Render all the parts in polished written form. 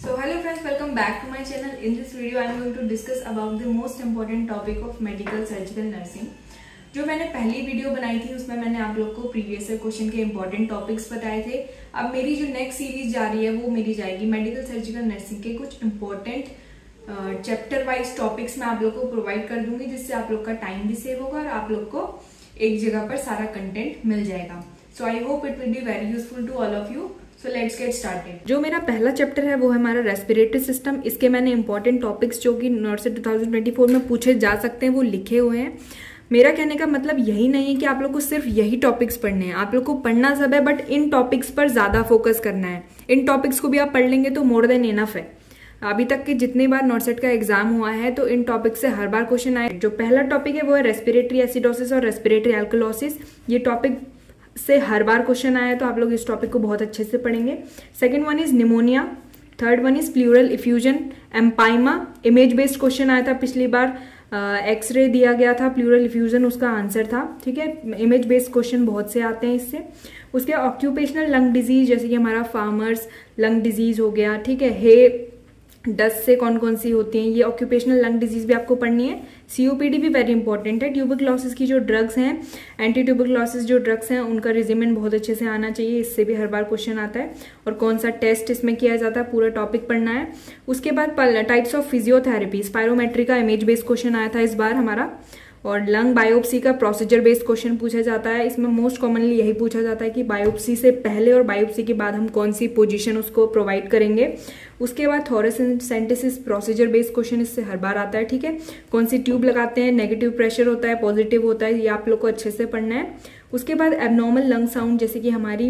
So hello friends, welcome back to my channel. In this video I am going to discuss about the most important topic of medical surgical nursing. जो मैंने पहली video बनाई थी उसमें मैंने आप लोग को प्रीवियस ईयर क्वेश्चन के इंपॉर्टेंट टॉपिक्स बताए थे। अब मेरी जो नेक्स्ट सीरीज जा रही है वो मेरी जाएगी मेडिकल सर्जिकल नर्सिंग के कुछ इंपॉर्टेंट चैप्टर वाइज टॉपिक्स मैं आप लोग को प्रोवाइड कर दूंगी, जिससे आप लोग का टाइम भी सेव होगा और आप लोग को एक जगह पर सारा कंटेंट मिल जाएगा। So I hope it will be very useful to all of you. So let's get started। जो मेरा पहला चैप्टर है वो है हमारा रेस्पिरेटरी सिस्टम। इसके मैंने इंपॉर्टेंट टॉपिक्स जो कि नर्सिंग 2024 में पूछे जा सकते हैं वो लिखे हुए हैं। मेरा कहने का मतलब यही नहीं है कि आप लोग को सिर्फ यही टॉपिक्स पढ़ने हैं, आप लोग को पढ़ना सब है, बट इन टॉपिक्स पर ज्यादा फोकस करना है। इन टॉपिक्स को भी आप पढ़ लेंगे तो मोर देन इनफ है। अभी तक के जितने बार नॉर्सेट का एग्जाम हुआ है तो इन टॉपिक से हर बार क्वेश्चन आए। जो पहला टॉपिक है वो है रेस्पिरेटरी एसिडोसिस और रेस्पिरेटरी एल्कलोसिस। ये टॉपिक से हर बार क्वेश्चन आया है तो आप लोग इस टॉपिक को बहुत अच्छे से पढ़ेंगे। Second one is pneumonia, third one is pleural effusion, empyema. Image based question आया था पिछली बार, एक्सरे दिया गया था, प्लूरल इफ्यूजन उसका आंसर था। ठीक है, इमेज बेस्ड क्वेश्चन बहुत से आते हैं इससे। उसके ऑक्यूपेशनल लंग डिजीज, जैसे कि हमारा फार्मर्स लंग डिजीज हो गया। ठीक है, हे डस्ट से कौन कौन सी होती हैं, ये ऑक्यूपेशनल लंग डिजीज भी आपको पढ़नी है। सीओपीडी भी वेरी इंपॉर्टेंट है। ट्यूबरक्लोसिस की जो ड्रग्स हैं, एंटी ट्यूबरक्लोसिस जो ड्रग्स हैं, उनका रिजिमेंट बहुत अच्छे से आना चाहिए, इससे भी हर बार क्वेश्चन आता है। और कौन सा टेस्ट इसमें किया जाता है, पूरा टॉपिक पढ़ना है। उसके बाद टाइप्स ऑफ फिजियोथेरेपी, स्पायरोमेट्री का इमेज बेस्ड क्वेश्चन आया था इस बार हमारा। और लंग बायोप्सी का प्रोसीजर बेस्ड क्वेश्चन पूछा जाता है। इसमें मोस्ट कॉमनली यही पूछा जाता है कि बायोप्सी से पहले और बायोप्सी के बाद हम कौन सी पोजीशन उसको प्रोवाइड करेंगे। उसके बाद थोरेसेंटेसिस प्रोसीजर बेस्ड क्वेश्चन इससे हर बार आता है। ठीक है, कौन सी ट्यूब लगाते हैं, नेगेटिव प्रेशर होता है, पॉजिटिव होता है, ये आप लोग को अच्छे से पढ़ना है। उसके बाद एबनॉर्मल लंग साउंड, जैसे कि हमारी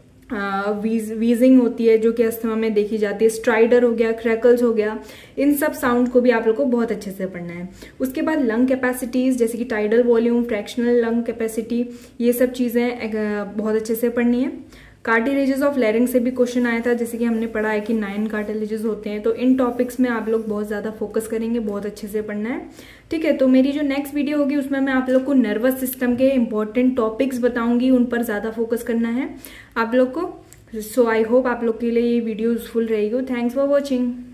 वीजिंग होती है जो कि अस्थमा में देखी जाती है, स्ट्राइडर हो गया, क्रैकल्स हो गया, इन सब साउंड को भी आप लोग को बहुत अच्छे से पढ़ना है। उसके बाद लंग कैपेसिटीज, जैसे कि tidal volume, fractional lung capacity, ये सब चीज़ें बहुत अच्छे से पढ़नी है। कार्टिलेजेस ऑफ लैरिंग से भी क्वेश्चन आया था, जैसे कि हमने पढ़ा है कि 9 कार्टिलेजेस होते हैं। तो इन टॉपिक्स में आप लोग बहुत ज़्यादा फोकस करेंगे, बहुत अच्छे से पढ़ना है। ठीक है, तो मेरी जो नेक्स्ट वीडियो होगी उसमें मैं आप लोग को नर्वस सिस्टम के इंपॉर्टेंट टॉपिक्स बताऊंगी, उन पर ज़्यादा फोकस करना है आप लोग को। सो आई होप आप लोग के लिए ये वीडियो यूजफुल रहेगी। Thanks for watching.